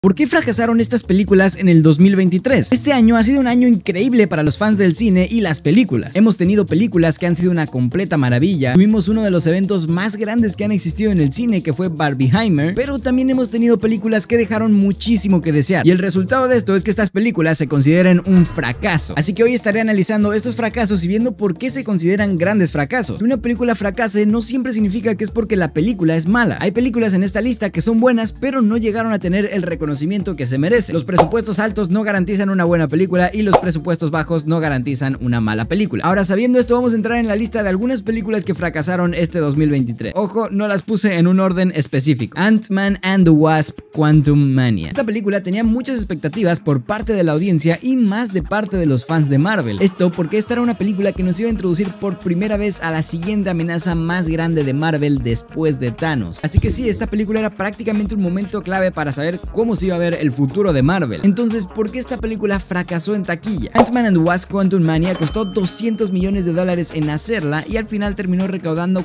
¿Por qué fracasaron estas películas en el 2023? Este año ha sido un año increíble para los fans del cine y las películas. Hemos tenido películas que han sido una completa maravilla. Tuvimos uno de los eventos más grandes que han existido en el cine, que fue Barbieheimer, pero también hemos tenido películas que dejaron muchísimo que desear. Y el resultado de esto es que estas películas se consideren un fracaso. Así que hoy estaré analizando estos fracasos y viendo por qué se consideran grandes fracasos. Que una película fracase no siempre significa que es porque la película es mala. Hay películas en esta lista que son buenas, pero no llegaron a tener el reconocimiento que se merece. Los presupuestos altos no garantizan una buena película y los presupuestos bajos no garantizan una mala película. Ahora, sabiendo esto, vamos a entrar en la lista de algunas películas que fracasaron este 2023. Ojo, no las puse en un orden específico. Ant-Man and the Wasp: Quantumania. Esta película tenía muchas expectativas por parte de la audiencia y más de parte de los fans de Marvel. Esto porque esta era una película que nos iba a introducir por primera vez a la siguiente amenaza más grande de Marvel después de Thanos. Así que sí, esta película era prácticamente un momento clave para saber cómo se iba a ver el futuro de Marvel. Entonces, ¿por qué esta película fracasó en taquilla? Ant-Man and the Wasp: Quantumania costó $200 millones en hacerla y al final terminó recaudando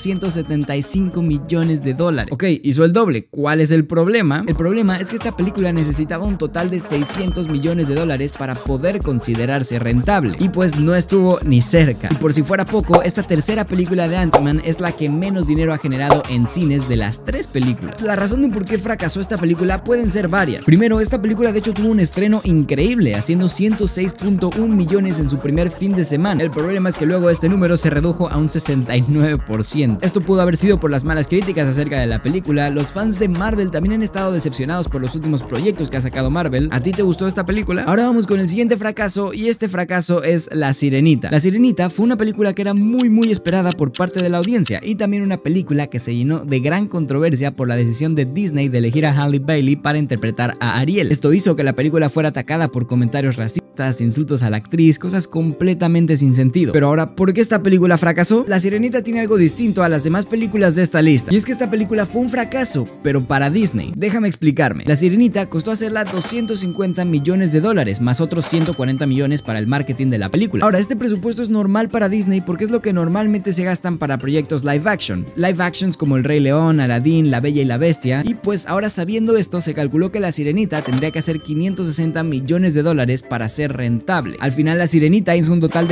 $475 millones. Ok, hizo el doble. ¿Cuál es el problema? El problema es que esta película necesitaba un total de $600 millones para poder considerarse rentable, y pues no estuvo ni cerca. Y por si fuera poco, esta tercera película de Ant-Man es la que menos dinero ha generado en cines de las tres películas. La razón de por qué fracasó esta película pueden ser varias. Primero, esta película de hecho tuvo un estreno increíble, haciendo 106.1 millones en su primer fin de semana. El problema es que luego este número se redujo a un 69%. Esto pudo haber sido por las malas críticas acerca de la película. Los fans de Marvel también han estado decepcionados por los últimos proyectos que ha sacado Marvel. ¿A ti te gustó esta película? Ahora vamos con el siguiente fracaso, y este fracaso es La Sirenita. La Sirenita fue una película que era muy esperada por parte de la audiencia, y también una película que se llenó de gran controversia por la decisión de Disney de elegir a Halle Bailey para interpretar a Ariel. Esto hizo que la película fuera atacada por comentarios racistas, insultos a la actriz, cosas completamente sin sentido. Pero ahora, ¿por qué esta película fracasó? La Sirenita tiene algo distinto a las demás películas de esta lista, y es que esta película fue un fracaso, pero para Disney. Déjame explicarme. La Sirenita costó hacerla $250 millones, más otros 140 millones para el marketing de la película. Ahora, este presupuesto es normal para Disney porque es lo que normalmente se gastan para proyectos live action. Live actions como El Rey León, Aladdin, La Bella y la Bestia. Y pues ahora, sabiendo esto, se calculó que La Sirenita tendría que hacer $560 millones para ser rentable. Al final, La Sirenita hizo un total de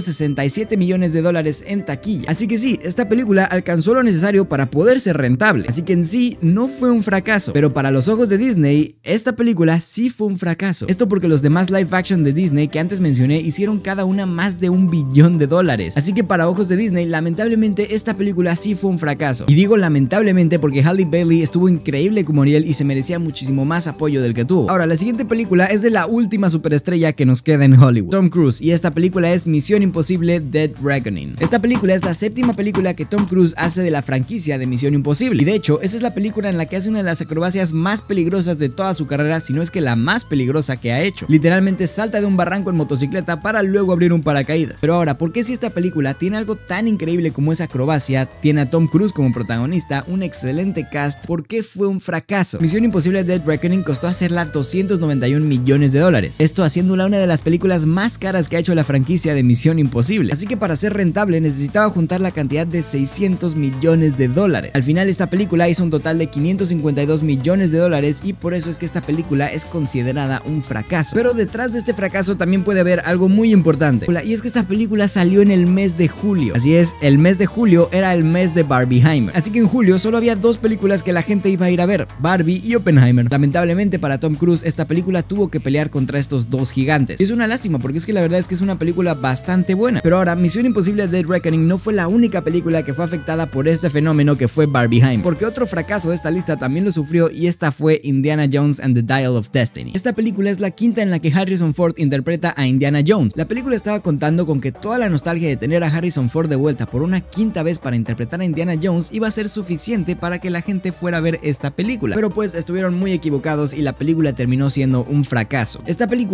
$567 millones en taquilla. Así que sí, esta película alcanzó lo necesario para poder ser rentable. Así que en sí no fue un fracaso. Pero para los ojos de Disney, esta película sí fue un fracaso. Esto porque los demás live action de Disney que antes mencioné hicieron cada una más de $1 billón. Así que para ojos de Disney, lamentablemente esta película sí fue un fracaso. Y digo lamentablemente porque Halle Bailey estuvo increíble como Ariel y se merecía muchísimo más apoyo del que tuvo. Ahora, la siguiente película es de la última superestrella que nos queda en Hollywood, Tom Cruise, y esta película es Misión Imposible: Dead Reckoning. Esta película es la séptima película que Tom Cruise hace de la franquicia de Misión Imposible, y de hecho, esa es la película en la que hace una de las acrobacias más peligrosas de toda su carrera, si no es que la más peligrosa que ha hecho. Literalmente salta de un barranco en motocicleta para luego abrir un paracaídas. Pero ahora, ¿por qué si esta película tiene algo tan increíble como esa acrobacia, tiene a Tom Cruise como protagonista, un excelente cast, por qué fue un fracaso? Misión Imposible: Dead Reckoning costó hacerla $291 millones. Esto haciéndola una de las películas más caras que ha hecho la franquicia de Misión Imposible. Así que para ser rentable necesitaba juntar la cantidad de $600 millones. Al final, esta película hizo un total de $552 millones, y por eso es que esta película es considerada un fracaso. Pero detrás de este fracaso también puede haber algo muy importante, y es que esta película salió en el mes de julio. Así es, el mes de julio era el mes de Barbieheimer. Así que en julio solo había dos películas que la gente iba a ir a ver: Barbie y Oppenheimer. Lamentablemente para Tom Cruise, esta película tuvo que pelear contra estos dos gigantes. Y es una lástima porque es que la verdad es que es una película bastante buena. Pero ahora, Misión Imposible: Dead Reckoning no fue la única película que fue afectada por este fenómeno que fue Barbieheimer, porque otro fracaso de esta lista también lo sufrió, y esta fue Indiana Jones and the Dial of Destiny. Esta película es la quinta en la que Harrison Ford interpreta a Indiana Jones. La película estaba contando con que toda la nostalgia de tener a Harrison Ford de vuelta por una quinta vez para interpretar a Indiana Jones iba a ser suficiente para que la gente fuera a ver esta película. Pero pues estuvieron muy equivocados y la película terminó siendo un fracaso. Esta película de Indiana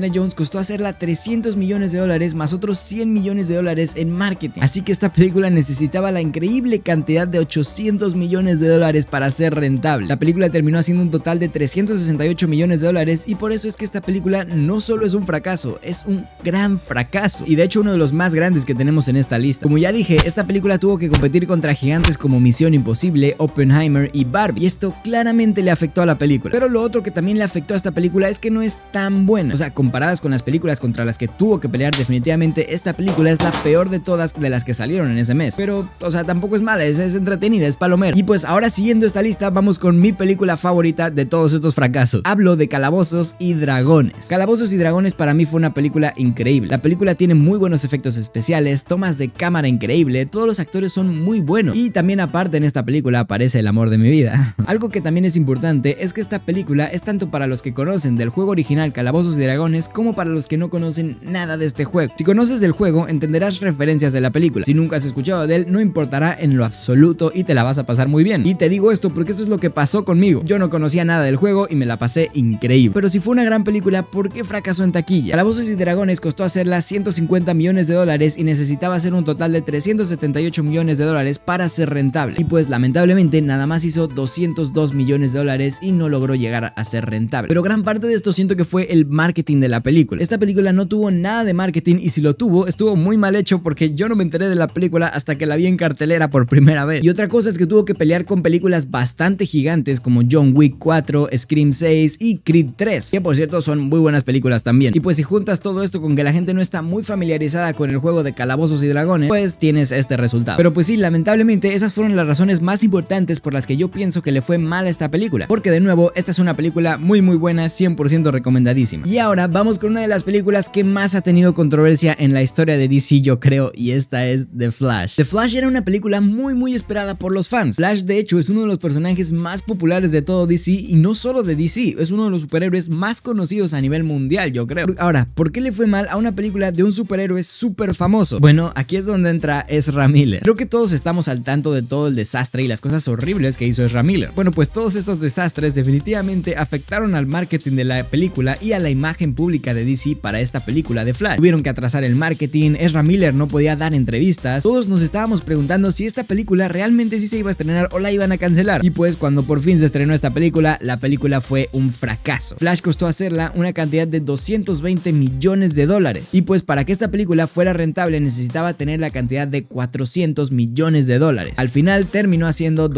Indiana Jones costó hacerla 300 millones de dólares más otros 100 millones de dólares en marketing. Así que esta película necesitaba la increíble cantidad de 800 millones de dólares para ser rentable. La película terminó haciendo un total de 368 millones de dólares y por eso es que esta película no solo es un fracaso, es un gran fracaso. Y de hecho uno de los más grandes que tenemos en esta lista. Como ya dije, esta película tuvo que competir contra gigantes como Misión Imposible, Oppenheimer y Barbie. Y esto claramente le afectó a la película. Pero lo otro que también le afectó a esta película es que no es tan buena. O sea, comparadas con las películas contra las que tuvo que pelear, definitivamente esta película es la peor de todas de las que salieron en ese mes. Pero, o sea, tampoco es mala, es entretenida, es palomera. Y pues ahora siguiendo esta lista, vamos con mi película favorita de todos estos fracasos. Hablo de Calabozos y Dragones. Calabozos y Dragones para mí fue una película increíble. La película tiene muy buenos efectos especiales, tomas de cámara increíble, todos los actores son muy buenos. Y también aparte en esta película aparece el amor de mi vida. Algo que también es importante es que esta película es tanto para los que conocen del juego original Calabozos y Dragones como para los que no conocen nada de este juego. Si conoces del juego entenderás referencias de la película. Si nunca has escuchado de él no importará en lo absoluto y te la vas a pasar muy bien. Y te digo esto porque esto es lo que pasó conmigo. Yo no conocía nada del juego y me la pasé increíble. Pero si fue una gran película, ¿por qué fracasó en taquilla? Calabozos y Dragones costó hacerla 150 millones de dólares y necesitaba hacer un total de 378 millones de dólares para ser rentable. Y pues lamentablemente nada más hizo 202 millones de dólares y no logró llegar a ser rentable. Pero gran parte de esto siento que fue el marketing de la película. Esta película no tuvo nada de marketing y si lo tuvo, estuvo muy mal hecho porque yo no me enteré de la película hasta que la vi en cartelera por primera vez. Y otra cosa es que tuvo que pelear con películas bastante gigantes como John Wick 4, Scream 6 y Creed 3, que por cierto son muy buenas películas también. Y pues si juntas todo esto con que la gente no está muy familiarizada con el juego de Calabozos y Dragones, pues tienes este resultado. Pero pues sí, lamentablemente esas fueron las razones más importantes por las que yo pienso que le fue mal a esta película, porque de nuevo esta es una película muy buena, 100% recomendadísima. Y ahora vamos con una de las películas que más ha tenido controversia en la historia de DC, yo creo, y esta es The Flash. The Flash era una película muy esperada por los fans. Flash de hecho es uno de los personajes más populares de todo DC y no solo de DC, es uno de los superhéroes más conocidos a nivel mundial, yo creo. Ahora, ¿por qué le fue mal a una película de un superhéroe súper famoso? Bueno, aquí es donde entra Ezra Miller. Creo que todos estamos al tanto de todo el desastre y las cosas horribles que hizo Ezra Miller. Bueno, pues todos estos desastres definitivamente afectaron al marketing de la película y a la imagen pública de DC para esta película de Flash. Tuvieron que atrasar el marketing, Ezra Miller no podía dar entrevistas, todos nos estábamos preguntando si esta película realmente sí se iba a estrenar o la iban a cancelar. Y pues cuando por fin se estrenó esta película, la película fue un fracaso. Flash costó hacerla una cantidad de 220 millones de dólares. Y pues para que esta película fuera rentable necesitaba tener la cantidad de 400 millones de dólares. Al final terminó haciendo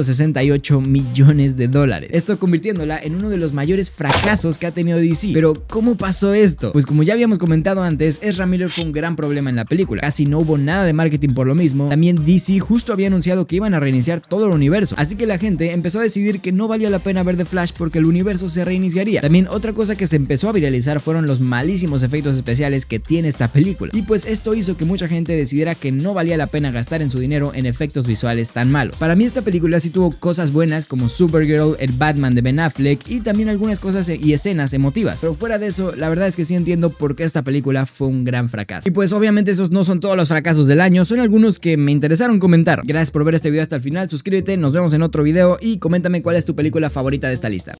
268 millones de dólares. Esto convirtiéndola en uno de los mayores fracasos que ha tenido DC. Pero ¿cómo pasó esto? Pues como ya habíamos comentado antes, Ezra Miller fue un gran problema en la película. Casi no hubo nada de marketing por lo mismo. También DC justo había anunciado que iban a reiniciar todo el universo. Así que la gente empezó a decidir que no valía la pena ver The Flash porque el universo se reiniciaría. También otra cosa que se empezó a viralizar fueron los malísimos efectos especiales que tiene esta película. Y pues esto hizo que mucha gente decidiera que no valía la pena gastar en su dinero en efectos visuales tan malos. Para mí esta película sí tuvo cosas buenas como Supergirl, el Batman de Ben Affleck y también algunas cosas y escenas emotivas. Pero fuera de eso, la verdad es que sí entiendo por qué esta película fue un gran fracaso. Y pues obviamente esos no son todos los fracasos del año, son algunos que me interesaron comentar. Gracias por ver este video hasta el final, suscríbete, nos vemos en otro video y coméntame cuál es tu película favorita de esta lista.